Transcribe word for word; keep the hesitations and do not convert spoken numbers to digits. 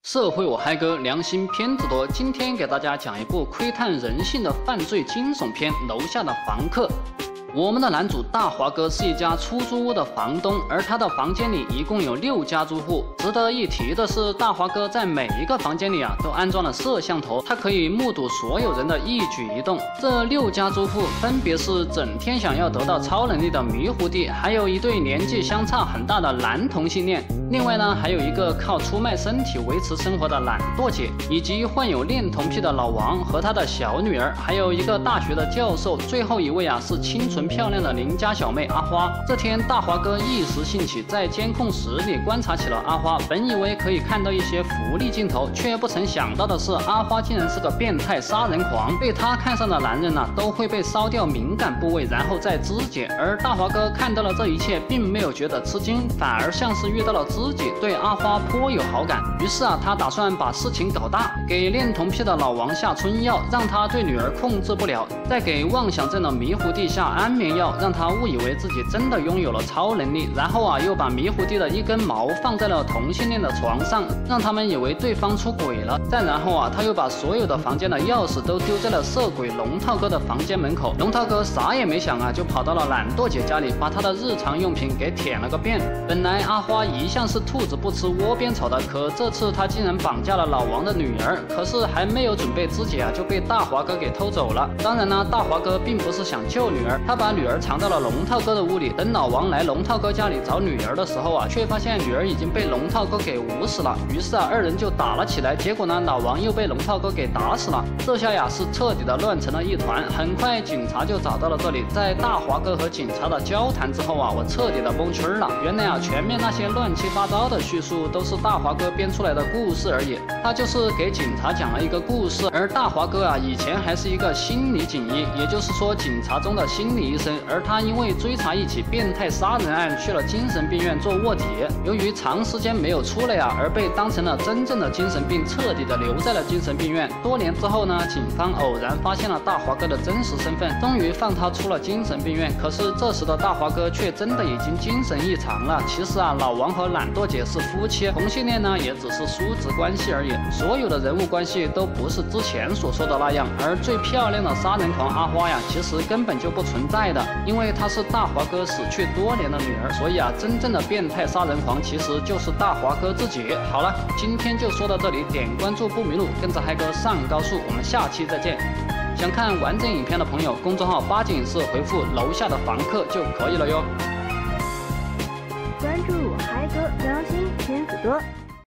社会我嗨哥，良心片子多。今天给大家讲一部窥探人性的犯罪惊悚片《楼下的房客》。我们的男主大华哥是一家出租屋的房东，而他的房间里一共有六家住户。值得一提的是，大华哥在每一个房间里啊都安装了摄像头，他可以目睹所有人的一举一动。这六家住户分别是整天想要得到超能力的迷糊弟，还有一对年纪相差很大的男同性恋。另外呢，还有一个靠出卖身体维持生活的懒惰姐，以及患有恋童癖的老王和他的小女儿，还有一个大学的教授。最后一位啊是清纯漂亮的邻家小妹阿花。这天，大华哥一时兴起，在监控室里观察起了阿花。本以为可以看到一些福利镜头，却不曾想到的是，阿花竟然是个变态杀人狂。被他看上的男人呢、啊，都会被烧掉敏感部位，然后再肢解。而大华哥看到了这一切，并没有觉得吃惊，反而像是遇到了知己，对阿花颇有好感。于是啊，他打算把事情搞大，给恋童癖的老王下春药，让他对女儿控制不了；再给妄想症的迷糊弟下安眠药，让他误以为自己真的拥有了超能力。然后啊，又把迷糊弟的一根毛放在了同性恋的床上，让他们以为对方出轨了。再然后啊，他又把所有的房间的钥匙都丢在了色鬼龙套哥的房间门口。龙套哥啥也没想啊，就跑到了懒惰姐家里，把他的日常用品给舔了个遍。本来阿花一向是兔子不吃窝边草的，可这次他竟然绑架了老王的女儿。可是还没有准备肢解啊，就被大华哥给偷走了。当然呢，大华哥并不是想救女儿，他把女儿藏到了龙套哥的屋里。等老王来龙套哥家里找女儿的时候啊，却发现女儿已经被龙套哥给捂死了。于是啊，二人就打了起来。结果呢，老王又被龙套哥给打死了。这下呀，是彻底的乱成了一团。很快警察就找到了这里。在大华哥和警察的交谈之后啊，我彻底的蒙圈了。原来啊，前面那些乱七八糟的叙述都是大华哥编出来的故事而已。他就是给警察讲了一个故事。而大华哥啊，以前还是一个心理警医，也就是说警察中的心理医生。而他因为追查一起变态杀人案去了精神病院做卧底，由于长时间没有出来啊，而被当成了真正的精神病，彻底的留在了精神病院。多年之后呢，警方偶然发现了大华哥的真实身份，终于放他出了精神病院。可是这时的大华哥却真的已经精神异常了。其实啊，老王和懒惰姐是夫妻，同性恋呢也只是叔侄关系而已。所有的人物关系都不是之前所说的那样。而最漂亮的杀人狂阿花呀，其实根本就不存在的，因为她是大华哥死去多年的女儿。所以啊，真正的变态杀人狂其实就是大华哥自己。好了，今天就说到这里，点关注不迷路，跟着嗨哥上高速，我们下期再见。想看完整影片的朋友，公众号八景影视回复楼下的房客就可以了哟。 关注嗨哥，良心片子多。